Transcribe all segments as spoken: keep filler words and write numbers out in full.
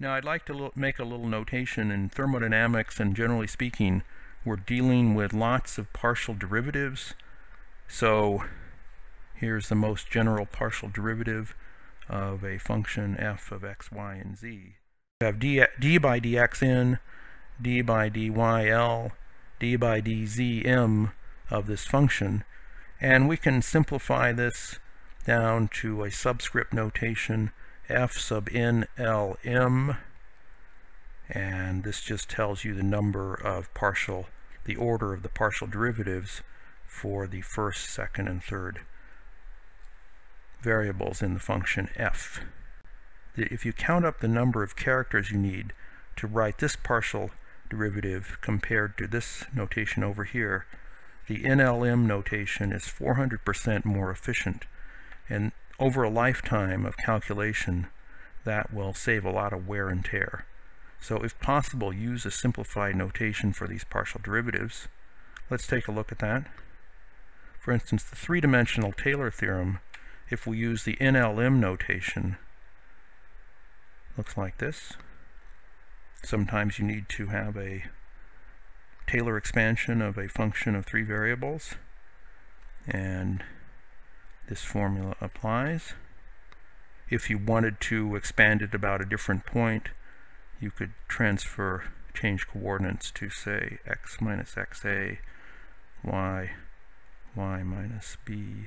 Now I'd like to make a little notation. In thermodynamics, and generally speaking, we're dealing with lots of partial derivatives. So here's the most general partial derivative of a function f of x, y, and z. We have d, d by dxn, d by dyl, d by dzm of this function, and we can simplify this down to a subscript notation, f sub n l m, and this just tells you the number of partial, the order of the partial derivatives for the first, second, and third variables in the function f. If you count up the number of characters you need to write this partial derivative compared to this notation over here, the N L M notation is four hundred percent more efficient, and over a lifetime of calculation that will save a lot of wear and tear. So if possible, use a simplified notation for these partial derivatives. Let's take a look at that. For instance, the three-dimensional Taylor theorem, if we use the N L M notation, looks like this. Sometimes you need to have a Taylor expansion of a function of three variables, and this formula applies. If you wanted to expand it about a different point, you could transfer, change coordinates to, say, x minus xa, y, y minus b,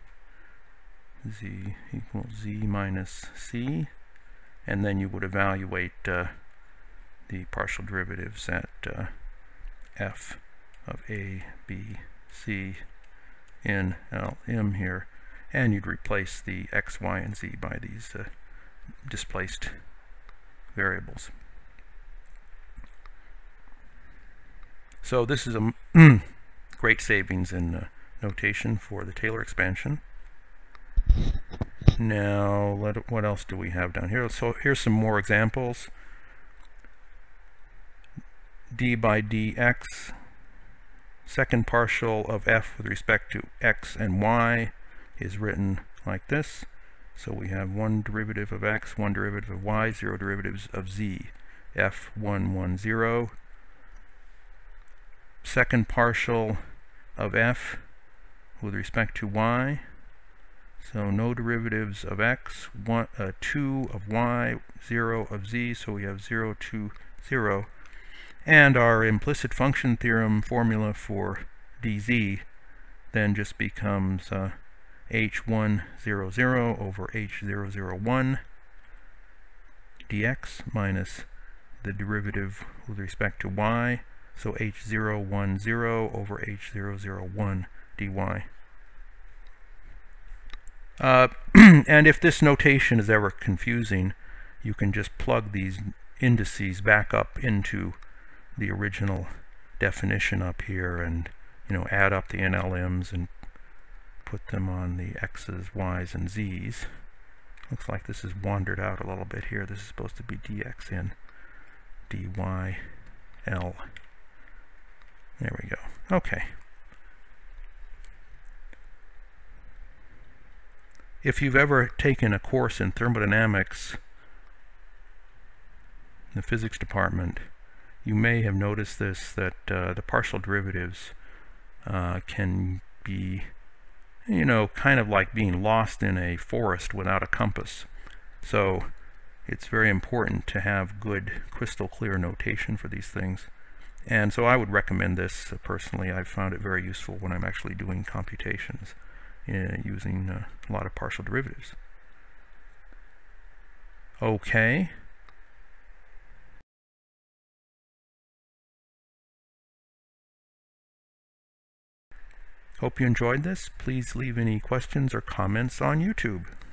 z equals z minus c, and then you would evaluate uh, the partial derivatives at uh, f of a, b, c, n, l, m here, and you'd replace the x, y, and z by these uh, displaced variables. So this is a great savings in uh, notation for the Taylor expansion. Now, let, what else do we have down here? So here's some more examples. D by dx, second partial of f with respect to x and y is written like this. So we have one derivative of x, one derivative of y, zero derivatives of z, f one, one, zero. Second partial of f with respect to y, so no derivatives of x, one, uh, two of y, zero of z, so we have zero, two, zero. And our implicit function theorem formula for dz then just becomes uh, h one, zero, zero over h zero, zero, one dx minus the derivative with respect to y, so h zero, one, zero over h zero, zero, one dy. Uh, and if this notation is ever confusing, you can just plug these indices back up into the original definition up here, and you know, add up the N L Ms and put them on the x's, y's, and z's. Looks like this has wandered out a little bit here. This is supposed to be dxn, dyl. There we go. Okay. If you've ever taken a course in thermodynamics in the physics department, you may have noticed this, that uh, the partial derivatives uh, can be, you know, kind of like being lost in a forest without a compass. So it's very important to have good crystal clear notation for these things. And so I would recommend this uh, personally. I've found it very useful when I'm actually doing computations uh, using uh, a lot of partial derivatives. Okay. Hope you enjoyed this. Please leave any questions or comments on YouTube.